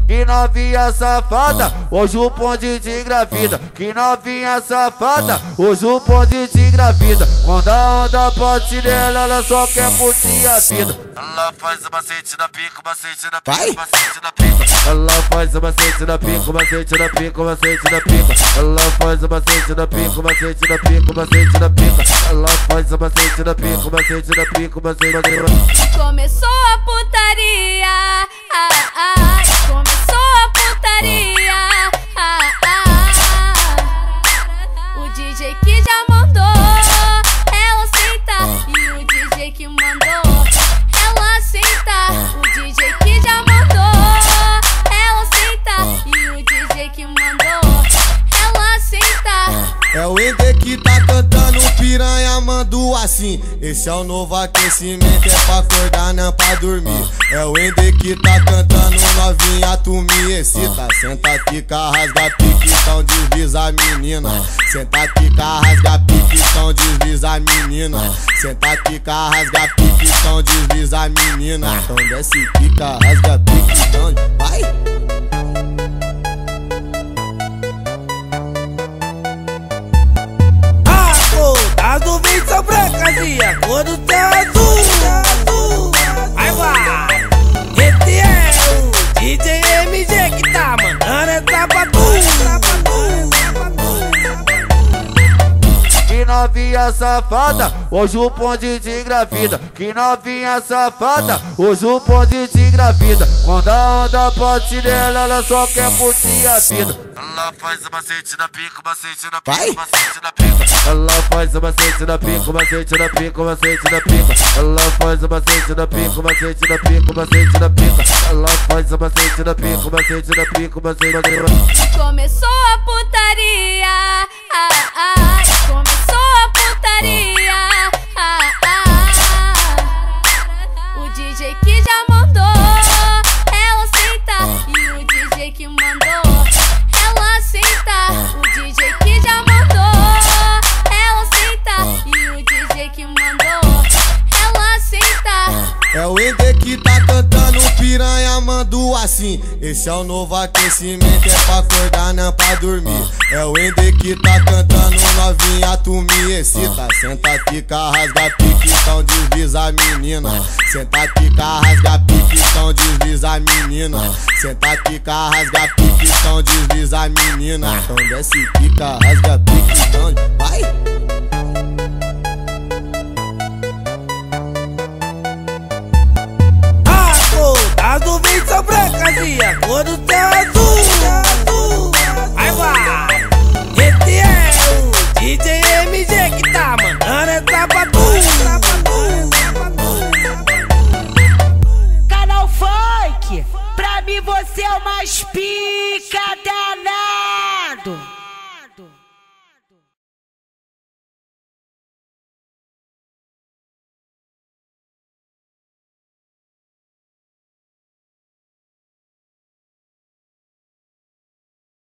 Que novinha safada, hoje o bonde te engravida. Que novinha safada, hoje o bonde te engravida. Quando a onda bate nela, ela só quer curtir a vida. Ela faz o macete na pica, macete na pica, macete na pica. Ela faz o macete na pica, macete na pica, macete na pica. Ela faz o macete na pica, macete na pica, macete na pica. Ela faz o macete na pica, macete na pica, macete na pica. Começou a putaria, começou a putaria, o DJ que já mandou ela sentar e o DJ que mandou ela sentar. O DJ que já mandou ela sentar e o DJ que mandou ela sentar. É o Ender que tá cantando, piranha mandou assim. Esse é o novo aquecimento, é pra acordar, não pra dormir. É o Ender que tá cantando, novinha, tu me excita. Senta, fica, rasga, pique, então desvisa a menina. Senta, fica, rasga, pique, então desvisa a menina. Senta, fica, rasga, pique, então desvisa a menina. Então desce, fica, rasga, pique, então vai. As nuvens são brancas e a cor do céu é azul. Aí vai. Esse é o DJ MG que tá mandando essa bagunça. Que novinha safada, hoje o bonde te engravida. Que novinha safada, hoje o bonde te engravida. Quando a onda bate nela, ela só quer curtir a vida. Ela faz o macete na pica, macete na pica, macete na pica. Ela faz o macete na pica, macete na pica, macete na pica. Ela faz o macete na pica, macete na pica, macete na pica. Ela faz o macete na pica, macete na pica, macete na pica. Começou a putaria, começou a putaria, o DJ que já mandou ela sentar e o DJ que mandou ela sentar. O DJ que já mandou ela sentar e o DJ que mandou ela sentar. É o Ender que tá cantando, piranha mandou assim. Esse é o novo aquecimento, é pra acordar, não pra dormir. É o Ender que tá cantando, novinha, tu me excita. Senta, fica, rasga, pique, então desvisa a menina. Senta, fica, rasga, pique, então desvisa a menina. Senta, fica, rasga, pique, então desvisa a menina. Então desce, fica, rasga, pique, então vai. As nuvens são brancas e a cor do céu é azul. Aí vai. Esse é o DJ MG que tá mandando essa bagunça. Canal Funk, pra mim você é o mais pica danado.